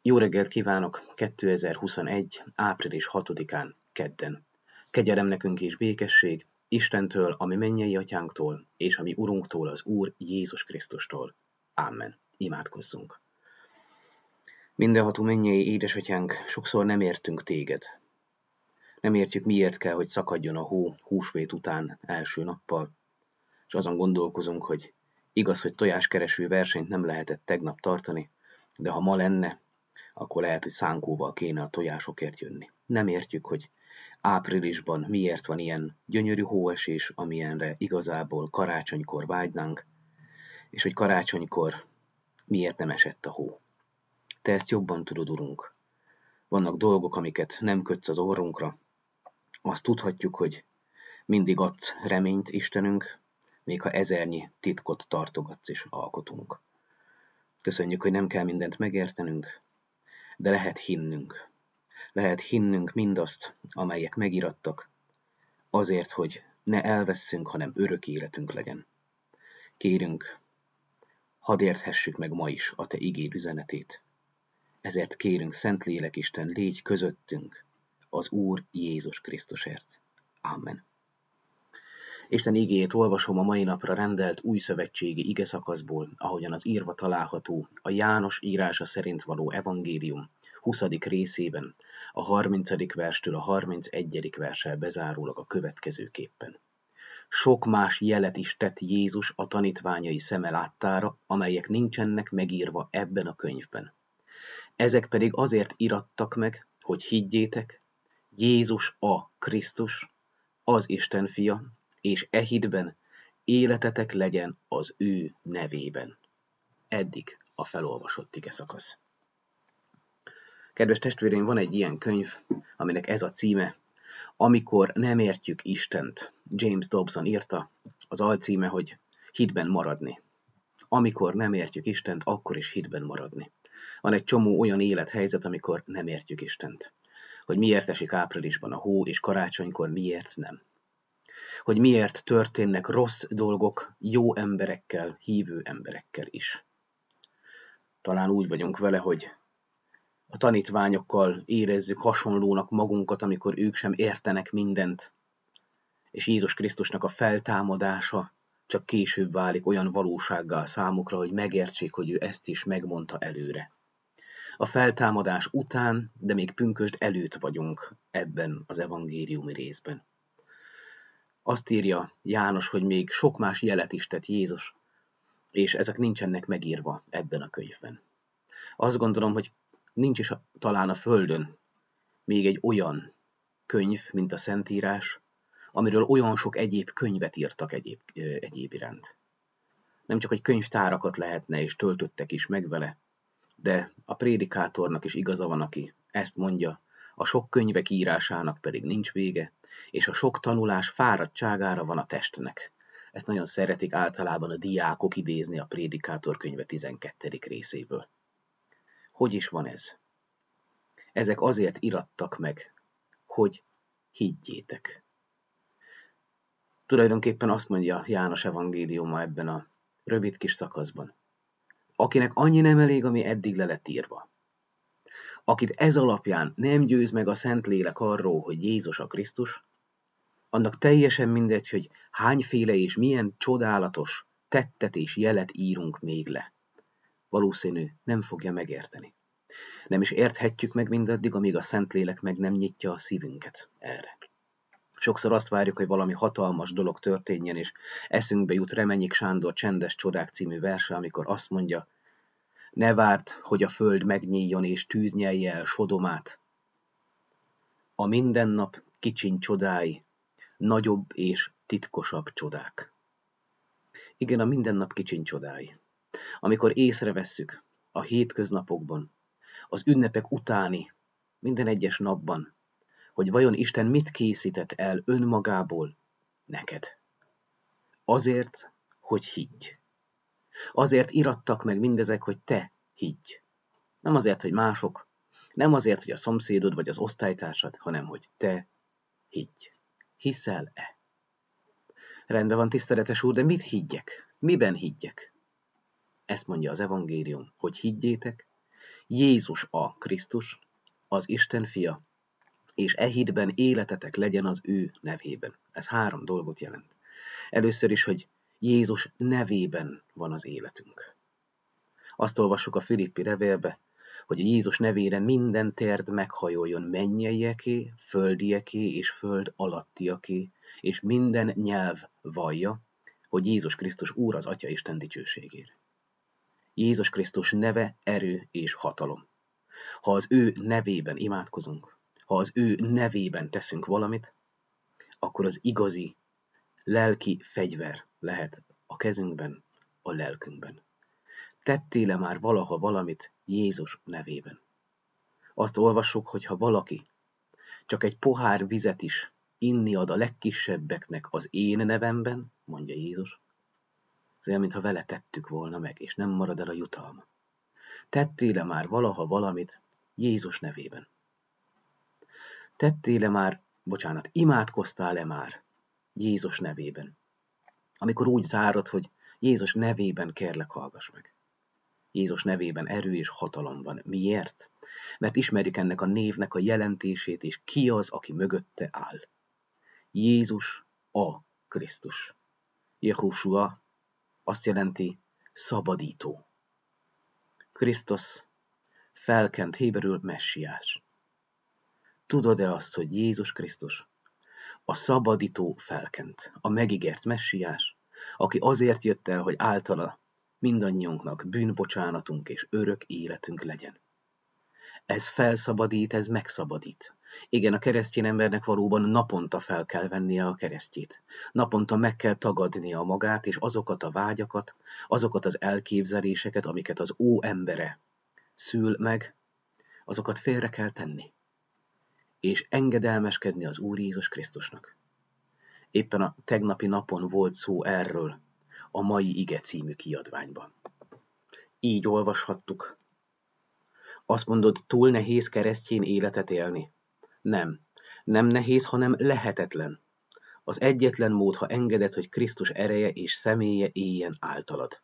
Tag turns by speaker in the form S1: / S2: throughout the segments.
S1: Jó reggelt kívánok! 2021. április 6-án, kedden. Kegyelem nekünk és békesség Istentől, ami mennyei atyánktól, és ami Urunktól, az Úr Jézus Krisztustól. Amen. Imádkozzunk. Mindenható mennyei édesatyánk, sokszor nem értünk téged. Nem értjük, miért kell, hogy szakadjon a hó húsvét után első nappal, és azon gondolkozunk, hogy igaz, hogy tojáskereső versenyt nem lehetett tegnap tartani, de ha ma lenne, akkor lehet, hogy szánkóval kéne a tojásokért jönni. Nem értjük, hogy áprilisban miért van ilyen gyönyörű hóesés, amilyenre igazából karácsonykor vágynánk, és hogy karácsonykor miért nem esett a hó. Te ezt jobban tudod, Urunk. Vannak dolgok, amiket nem kötsz az orrunkra. Azt tudhatjuk, hogy mindig adsz reményt, Istenünk, még ha ezernyi titkot tartogatsz és alkotunk. Köszönjük, hogy nem kell mindent megértenünk, de lehet hinnünk. Lehet hinnünk mindazt, amelyek megirattak, azért, hogy ne elvesszünk, hanem örök életünk legyen. Kérünk, hadd érthessük meg ma is a Te igéd üzenetét. Ezért kérünk, Szentlélek Isten, légy közöttünk az Úr Jézus Krisztusért. Amen. Isten igéjét olvasom a mai napra rendelt újszövetségi igeszakaszból, ahogyan az írva található a János írása szerint való evangélium 20. részében, a 30. verstől a 31. verssel bezárólag a következőképpen. Sok más jelet is tett Jézus a tanítványai szeme láttára, amelyek nincsenek megírva ebben a könyvben. Ezek pedig azért irattak meg, hogy higgyétek, Jézus a Krisztus, az Isten fia, és e hitben életetek legyen az ő nevében. Eddig a felolvasott igeszakasz. Kedves testvéreim, van egy ilyen könyv, aminek ez a címe, Amikor nem értjük Istent. James Dobson írta, az alcíme, hogy hitben maradni. Amikor nem értjük Istent, akkor is hitben maradni. Van egy csomó olyan élethelyzet, amikor nem értjük Istent. Hogy miért esik áprilisban a hó, és karácsonykor miért nem. Hogy miért történnek rossz dolgok jó emberekkel, hívő emberekkel is. Talán úgy vagyunk vele, hogy a tanítványokkal érezzük hasonlónak magunkat, amikor ők sem értenek mindent, és Jézus Krisztusnak a feltámadása csak később válik olyan valósággá számukra, hogy megértsék, hogy ő ezt is megmondta előre. A feltámadás után, de még pünkösd előtt vagyunk ebben az evangéliumi részben. Azt írja János, hogy még sok más jelet is tett Jézus, és ezek nincsenek megírva ebben a könyvben. Azt gondolom, hogy nincs is talán a Földön még egy olyan könyv, mint a Szentírás, amiről olyan sok egyéb könyvet írtak egyéb iránt. Nem csak, hogy könyvtárakat lehetne, és töltöttek is meg vele, de a prédikátornak is igaza van, aki ezt mondja, a sok könyvek írásának pedig nincs vége, és a sok tanulás fáradtságára van a testnek. Ezt nagyon szeretik általában a diákok idézni a Prédikátor könyve 12. részéből. Hogy is van ez? Ezek azért irattak meg, hogy higgyétek. Tulajdonképpen azt mondja János evangéliuma ebben a rövid kis szakaszban. Akinek annyi nem elég, ami eddig le lett írva. Akit ez alapján nem győz meg a Szentlélek arról, hogy Jézus a Krisztus, annak teljesen mindegy, hogy hányféle és milyen csodálatos tettet és jelet írunk még le. Valószínű, nem fogja megérteni. Nem is érthetjük meg mindaddig, amíg a Szentlélek meg nem nyitja a szívünket erre. Sokszor azt várjuk, hogy valami hatalmas dolog történjen, és eszünkbe jut Remenyik Sándor Csendes csodák című verse, amikor azt mondja, ne várd, hogy a föld megnyíljon és tűz nyelje el Sodomát. A mindennap kicsiny csodái, nagyobb és titkosabb csodák. Igen, a mindennap kicsiny csodái. Amikor észrevesszük a hétköznapokban, az ünnepek utáni, minden egyes napban, hogy vajon Isten mit készített el önmagából neked. Azért, hogy higgy. Azért irattak meg mindezek, hogy te higgy. Nem azért, hogy mások, nem azért, hogy a szomszédod vagy az osztálytársad, hanem hogy te higgy. Hiszel-e? Rendben van, tiszteletes úr, de mit higgyek? Miben higgyek? Ezt mondja az evangélium, hogy higgyétek, Jézus a Krisztus, az Isten fia, és e hitben életetek legyen az ő nevében. Ez 3 dolgot jelent. Először is, hogy Jézus nevében van az életünk. Azt olvassuk a Filippi levélbe, hogy a Jézus nevére minden térd meghajoljon mennyeieké, földieké és föld alattiaké, és minden nyelv vallja, hogy Jézus Krisztus Úr az Atya Isten dicsőségére. Jézus Krisztus neve erő és hatalom. Ha az ő nevében imádkozunk, ha az ő nevében teszünk valamit, akkor az igazi lelki fegyver lehet a kezünkben, a lelkünkben. Tettél-e már valaha valamit Jézus nevében? Azt olvassuk, hogy ha valaki csak egy pohár vizet is inni ad a legkisebbeknek az én nevemben, mondja Jézus, az olyan, mintha vele tettük volna meg, és nem marad el a jutalma. Tettél-e már valaha valamit Jézus nevében? Imádkoztál-e már Jézus nevében? Amikor úgy zárod, hogy Jézus nevében kérlek, hallgass meg. Jézus nevében erő és hatalom van. Miért? Mert ismerjük ennek a névnek a jelentését, és ki az, aki mögötte áll. Jézus a Krisztus. Jehoshua azt jelenti szabadító. Krisztus felkent, héberül messiás. Tudod-e azt, hogy Jézus Krisztus a szabadító felkent, a megígért messiás, aki azért jött el, hogy általa mindannyiunknak bűnbocsánatunk és örök életünk legyen. Ez felszabadít, ez megszabadít. Igen, a keresztény embernek valóban naponta fel kell vennie a keresztjét. Naponta meg kell tagadnia magát, és azokat a vágyakat, azokat az elképzeléseket, amiket az embere szül meg, azokat félre kell tenni. És engedelmeskedni az Úr Jézus Krisztusnak. Éppen a tegnapi napon volt szó erről a Mai Ige című kiadványban. Így olvashattuk. Azt mondod, túl nehéz keresztény életet élni? Nem. Nem nehéz, hanem lehetetlen. Az egyetlen mód, ha engeded, hogy Krisztus ereje és személye éljen általad.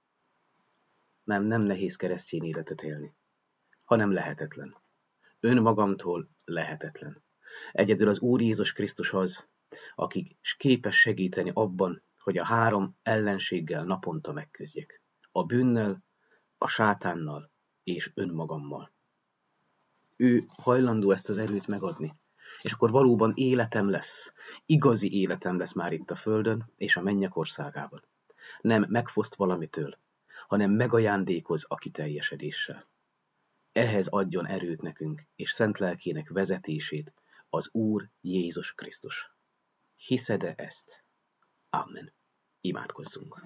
S1: Nem nehéz keresztény életet élni, hanem lehetetlen. Önmagamtól lehetetlen. Egyedül az Úr Jézus Krisztus az, aki képes segíteni abban, hogy a 3 ellenséggel naponta megküzdjek. A bűnnel, a sátánnal és önmagammal. Ő hajlandó ezt az erőt megadni. És akkor valóban életem lesz. Igazi életem lesz már itt a földön és a mennyek országában. Nem megfoszt valamitől, hanem megajándékoz a kiteljesedéssel. Ehhez adjon erőt nekünk, és szent lelkének vezetését az Úr Jézus Krisztus. Hiszed-e ezt? Amen. Imádkozzunk.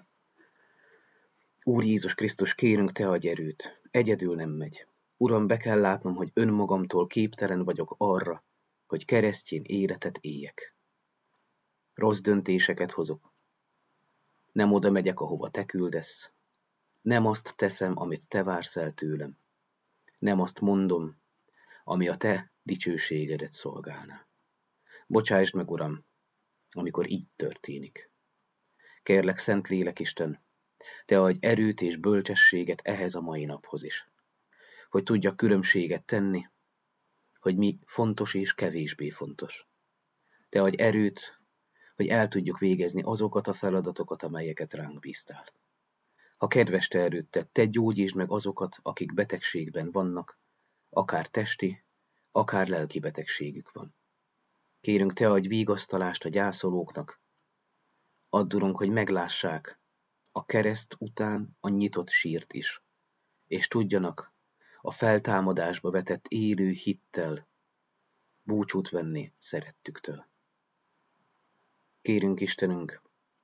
S1: Úr Jézus Krisztus, kérünk, Te adj erőt. Egyedül nem megy. Uram, be kell látnom, hogy önmagamtól képtelen vagyok arra, hogy keresztény életet éljek. Rossz döntéseket hozok. Nem oda megyek, ahova Te küldesz. Nem azt teszem, amit Te vársz el tőlem. Nem azt mondom, ami a Te dicsőségedet szolgálná. Bocsásd meg, Uram, amikor így történik. Kérlek, Szent Lélekisten, Te adj erőt és bölcsességet ehhez a mai naphoz is, hogy tudjak különbséget tenni, hogy mi fontos és kevésbé fontos. Te adj erőt, hogy el tudjuk végezni azokat a feladatokat, amelyeket ránk bíztál. Ha kedves Te erőtted, Te gyógyítsd meg azokat, akik betegségben vannak, akár testi, akár lelki betegségük van. Kérünk, Te adj vigasztalást a gyászolóknak, add, Urunk, hogy meglássák a kereszt után a nyitott sírt is, és tudjanak a feltámadásba vetett élő hittel búcsút venni szerettüktől. Kérünk, Istenünk,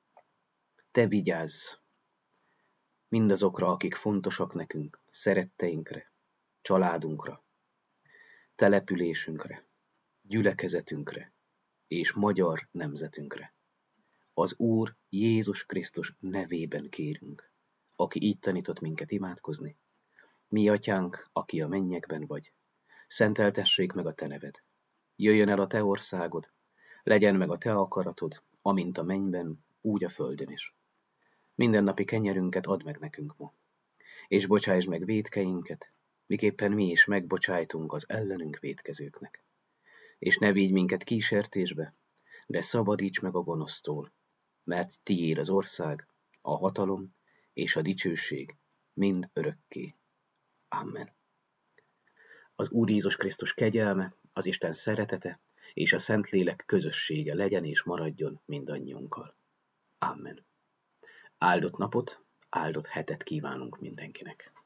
S1: Te vigyázz mindazokra, akik fontosak nekünk, szeretteinkre, családunkra, településünkre, gyülekezetünkre és magyar nemzetünkre. Az Úr Jézus Krisztus nevében kérünk, aki így tanított minket imádkozni. Mi Atyánk, aki a mennyekben vagy, szenteltessék meg a Te neved. Jöjjön el a Te országod, legyen meg a Te akaratod, amint a mennyben, úgy a földön is. Mindennapi kenyerünket add meg nekünk ma, és bocsásd meg vétkeinket, miképpen mi is megbocsájtunk az ellenünk vétkezőknek. És ne vigy minket kísértésbe, de szabadíts meg a gonosztól, mert tiéd az ország, a hatalom és a dicsőség mind örökké. Amen. Az Úr Jézus Krisztus kegyelme, az Isten szeretete és a Szentlélek közössége legyen és maradjon mindannyiunkkal. Amen. Áldott napot, áldott hetet kívánunk mindenkinek.